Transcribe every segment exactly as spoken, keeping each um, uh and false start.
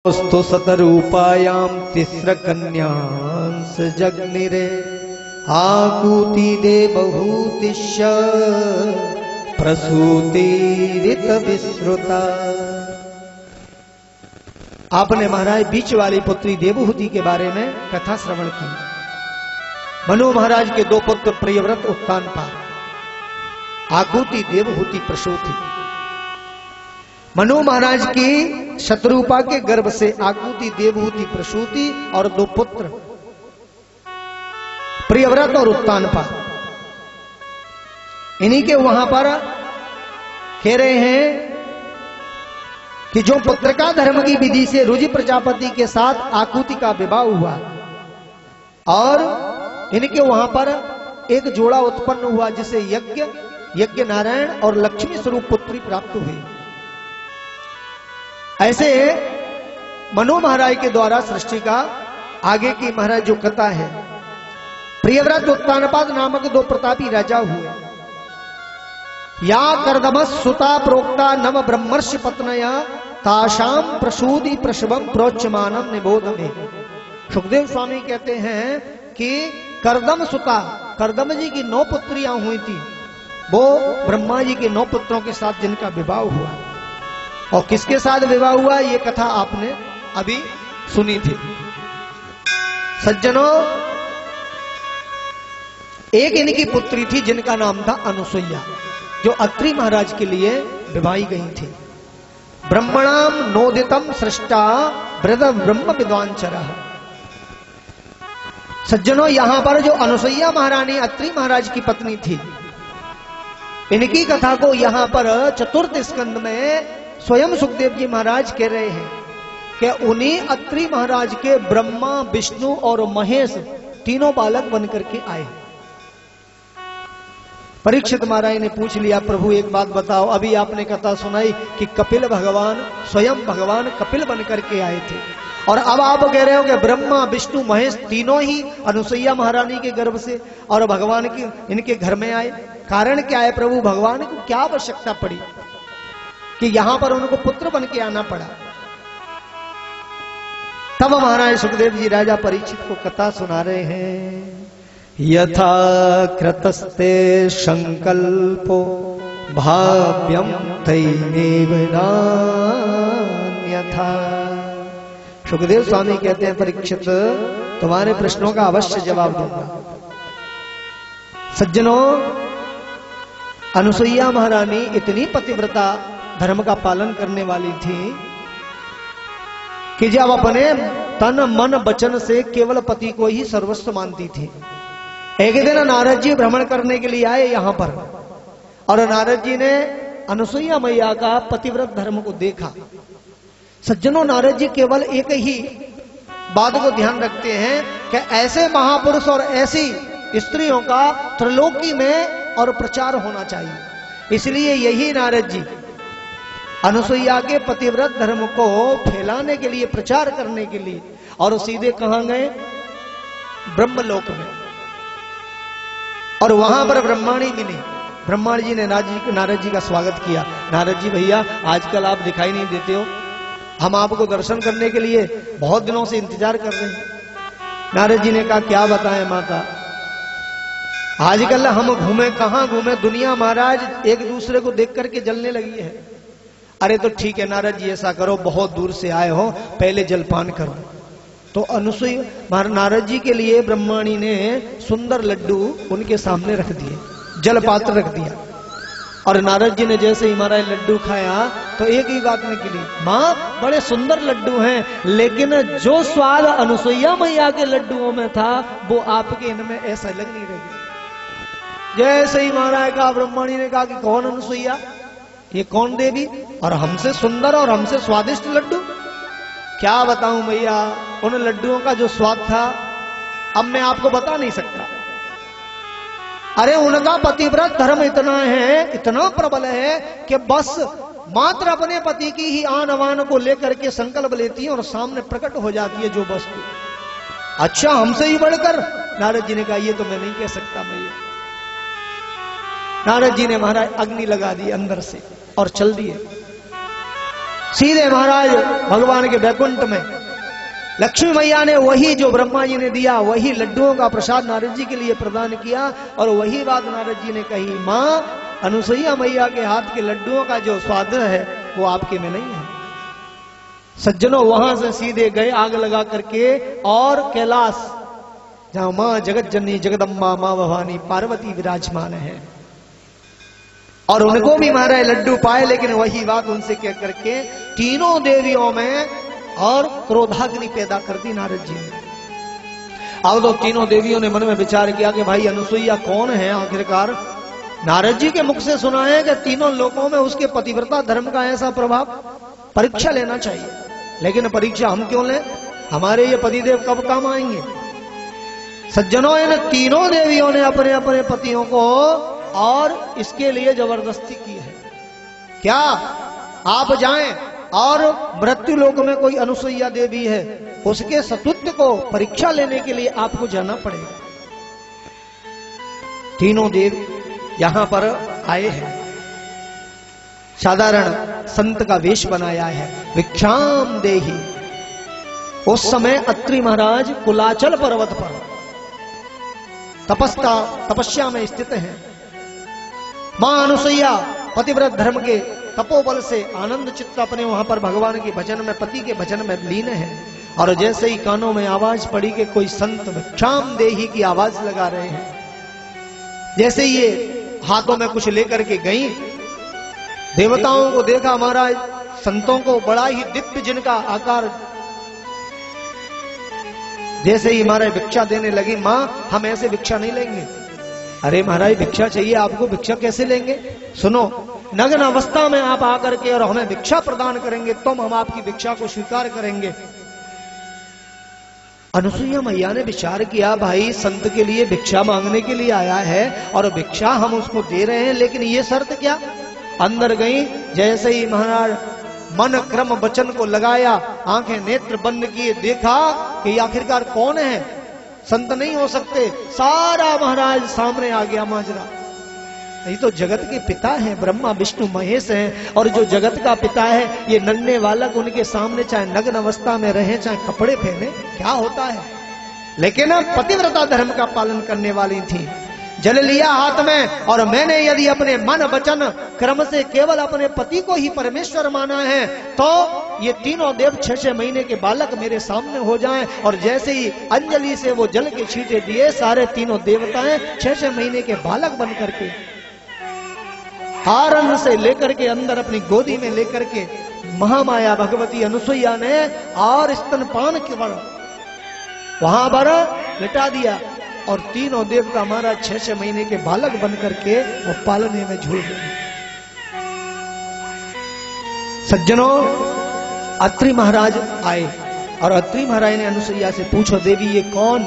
स्तु सतरूपायां तिस्र कन्यांस जग्निरे आकूति देवहूतिश्च प्रसूतिरित विश्रुता। आपने महाराज बीच वाली पुत्री देवहूति के बारे में कथा श्रवण की। मनु महाराज के दो पुत्र प्रियव्रत उत्तानपाद, आकूति देवहूति प्रसूति। मनु महाराज की शत्रुपा के गर्भ से आकूति देवहूति प्रसूति और दो पुत्र प्रियव्रत और उत्तानपाद। इन्हीं के वहां पर कह रहे हैं कि जो पुत्रिका धर्म की विधि से रुचि प्रजापति के साथ आकूति का विवाह हुआ और इनके वहां पर एक जोड़ा उत्पन्न हुआ जिसे यज्ञ यज्ञ नारायण और लक्ष्मी स्वरूप पुत्री प्राप्त हुई। ऐसे मनु महाराज के द्वारा सृष्टि का आगे की महाराज जो कथा है, प्रियव्रत उत्तानपाद नामक दो प्रतापी राजा हुए। या कर्दमस सुता प्रोक्ता नव ब्रह्मर्षि पत्नया ताशाम प्रसूति प्रसवम प्रोच्यमानम निबोध में। सुखदेव स्वामी कहते हैं कि कर्दम सुता, कर्दम जी की नौ पुत्रियां हुई थी, वो ब्रह्मा जी के नौ पुत्रों के साथ जिनका विवाह हुआ। और किसके साथ विवाह हुआ ये कथा आपने अभी सुनी थी। सज्जनों, एक इनकी पुत्री थी जिनका नाम था अनुसुईया, जो अत्रि महाराज के लिए विवाही गई थी। ब्रह्मणाम नोदितम सृष्टा वृद ब्रह्म विद्वांचरः। सज्जनों, यहां पर जो अनुसुईया महारानी अत्रि महाराज की पत्नी थी, इनकी कथा को यहां पर चतुर्थ स्कंद में स्वयं सुखदेव जी महाराज कह रहे हैं कि उन्हीं अत्रि महाराज के ब्रह्मा विष्णु और महेश तीनों बालक बनकर के आए। परीक्षित महाराज ने पूछ लिया, प्रभु एक बात बताओ, अभी आपने कथा सुनाई कि कपिल भगवान स्वयं भगवान कपिल बनकर के आए थे, और अब आप कह रहे हो कि ब्रह्मा विष्णु महेश तीनों ही अनुसुईया महारानी के गर्भ से और भगवान की इनके घर में आए। कारण क्या है प्रभु? भगवान को क्या आवश्यकता पड़ी कि यहां पर उनको पुत्र बन के आना पड़ा? तब महाराज सुखदेव जी राजा परीक्षित को कथा सुना रहे हैं। यथा कृतस्ते संकल्पो भाव्यम तैनेव नान्यथा। सुखदेव स्वामी कहते हैं, परीक्षित तुम्हारे प्रश्नों का अवश्य जवाब दूंगा। सज्जनों, अनुसुईया महारानी इतनी पतिव्रता धर्म का पालन करने वाली थी कि जब अपने तन मन वचन से केवल पति को ही सर्वस्व मानती थी। एक दिन नारद जी भ्रमण करने के लिए आए यहां पर, और नारद जी ने अनुसुईया मैया का पतिव्रत धर्म को देखा। सज्जनों, नारद जी केवल एक ही बात को ध्यान रखते हैं कि ऐसे महापुरुष और ऐसी स्त्रियों का त्रिलोकी में और प्रचार होना चाहिए। इसलिए यही नारद जी अनुसुईया के पतिव्रत धर्म को फैलाने के लिए, प्रचार करने के लिए, और सीधे कहां गए? ब्रह्मलोक में। और वहां पर ब्रह्माणी मिली। ब्रह्माणी जी ने नारद जी का स्वागत किया। नारद जी, भैया आजकल आप दिखाई नहीं देते हो, हम आपको दर्शन करने के लिए बहुत दिनों से इंतजार कर रहे हैं। नारद जी ने कहा, क्या बताएं माता, आजकल हम घूमे कहां घूमे, दुनिया महाराज एक दूसरे को देख करके जलने लगी है। अरे तो ठीक है नारद जी, ऐसा करो, बहुत दूर से आए हो, पहले जलपान करो। तो अनुसुईया नारद जी के लिए ब्रह्माणी ने सुंदर लड्डू उनके सामने रख दिए, जलपात्र रख दिया। और नारद जी ने जैसे ही महाराज लड्डू खाया तो एक ही बात निकली, माँ बड़े सुंदर लड्डू हैं, लेकिन जो स्वाद अनुसुईया मैया के लड्डुओं में था वो आपके इनमें ऐसा लग नहीं रही। जैसे ही महाराज का ब्रह्माणी ने कहा कि कौन अनुसुईया, ये कौन देवी, और हमसे सुंदर और हमसे स्वादिष्ट लड्डू? क्या बताऊं भैया, उन लड्डुओं का जो स्वाद था अब मैं आपको बता नहीं सकता। अरे उनका पतिव्रत धर्म इतना है, इतना प्रबल है कि बस मात्र अपने पति की ही आन आवान को लेकर के संकल्प लेती है और सामने प्रकट हो जाती है जो वस्तु। अच्छा, हमसे ही बढ़कर? नारद जी ने कहा, ये तो मैं नहीं कह सकता भैया। नारद जी ने महाराज अग्नि लगा दी अंदर से और चल दिए। सीधे महाराज भगवान के वैकुंठ में लक्ष्मी मैया ने वही जो ब्रह्मा जी ने दिया वही लड्डुओं का प्रसाद नारद जी के लिए प्रदान किया और वही बात नारद जी ने कही, माँ अनुसुईया मैया के हाथ के लड्डुओं का जो स्वाद है वो आपके में नहीं है। सज्जनों वहां से सीधे गए आग लगा करके और कैलाश जहां मां जगत जननी जगदम्बा मां भवानी पार्वती विराजमान है और उनको भी महाराज लड्डू पाए, लेकिन वही बात उनसे कह करके तीनों देवियों में और क्रोधाग्नि पैदा कर दी नारद जी ने। अब तो तीनों देवियों ने मन में विचार किया कि भाई अनुसुईया कौन है आखिरकार। नारद जी के मुख से सुना है कि तीनों लोकों में उसके पतिव्रता धर्म का ऐसा प्रभाव, परीक्षा लेना चाहिए। लेकिन परीक्षा हम क्यों लें, हमारे ये पतिदेव कब काम आएंगे। सज्जनों इन तीनों देवियों ने अपने अपने पतियों को और इसके लिए जबरदस्ती की है। क्या आप जाएं और मृत्यु लोक में कोई अनुसुईया देवी है उसके सतुत्व को परीक्षा लेने के लिए आपको जाना पड़ेगा। तीनों देव यहां पर आए हैं, साधारण संत का वेश बनाया है, भिक्षाम देहि। उस समय अत्रि महाराज कुलाचल पर्वत पर तपस्या तपस्या में स्थित हैं। मां अनुसुईया पतिव्रत धर्म के तपोबल से आनंद चित्त अपने वहां पर भगवान के भजन में, पति के भजन में लीन है। और जैसे ही कानों में आवाज पड़ी कि कोई संत भिक्षाम देहि की आवाज लगा रहे हैं, जैसे ये हाथों में कुछ लेकर के गई, देवताओं को देखा महाराज, संतों को बड़ा ही दिव्य जिनका आकार, जैसे ही महाराज भिक्षा देने लगी, मां हम ऐसे भिक्षा नहीं लेंगे। अरे महाराज भिक्षा चाहिए आपको, भिक्षा कैसे लेंगे। सुनो, नग्न अवस्था में आप आकर के और हमें भिक्षा प्रदान करेंगे तुम, हम आपकी भिक्षा को स्वीकार करेंगे। अनुसुईया मैया ने विचार किया, भाई संत के लिए भिक्षा मांगने के लिए आया है और भिक्षा हम उसको दे रहे हैं, लेकिन ये शर्त क्या। अंदर गई, जैसे ही महाराज मन क्रम वचन को लगाया, आंखें नेत्र बंद किए, देखा कि आखिरकार कौन है, संत नहीं हो सकते। सारा महाराज सामने आ गया माजरा। ये तो जगत के पिता हैं, ब्रह्मा विष्णु महेश हैं, और जो जगत का पिता है ये नन्हे बालक उनके सामने चाहे नग्न अवस्था में रहे चाहे कपड़े पहने, क्या होता है। लेकिन पतिव्रता धर्म का पालन करने वाली थी। जल लिया हाथ में और मैंने यदि अपने मन वचन क्रम से केवल अपने पति को ही परमेश्वर माना है तो ये तीनों देव छह छह महीने के बालक मेरे सामने हो जाएं। और जैसे ही अंजलि से वो जल के छींटे दिए, सारे तीनों देवताएं छह छह महीने के बालक बन करके आरंभ से लेकर के अंदर अपनी गोदी में लेकर के महामाया भगवती अनुसुईया ने और स्तनपान के बल वहां पर लिटा दिया और तीनों देवता महाराज छह छह महीने के बालक बन करके वो पालने में झूल गए। सज्जनों, अत्रि महाराज आए और अत्रि महाराज ने अनुसुईया से पूछो, देवी ये कौन।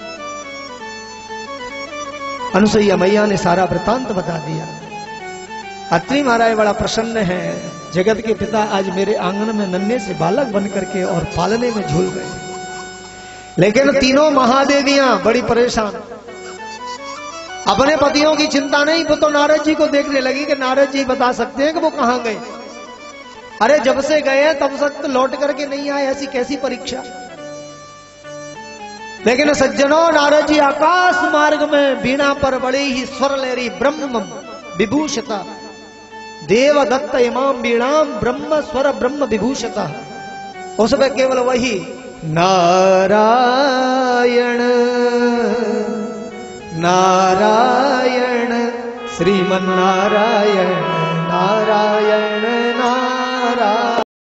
अनुसुईया मैया ने सारा वृतांत बता दिया। अत्रि महाराज बड़ा प्रसन्न है, जगत के पिता आज मेरे आंगन में नन्हे से बालक बन करके और पालने में झूल गए। लेकिन तीनों महादेवियां बड़ी परेशान, अपने पतियों की चिंता नहीं। वो तो नारद जी को देखने लगी कि नारद जी बता सकते हैं कि वो कहां गए। अरे जब से गए तब तक तो लौट करके नहीं आए, ऐसी कैसी परीक्षा। लेकिन सज्जनों, नारद जी आकाश मार्ग में बीणा पर बड़ी ही स्वर लहरी ब्रह्म विभूषता देव दत्त इमाम बीणाम ब्रह्म स्वर ब्रह्म विभूषता, उसमें केवल वही नारायण नारायण श्रीमन नारायण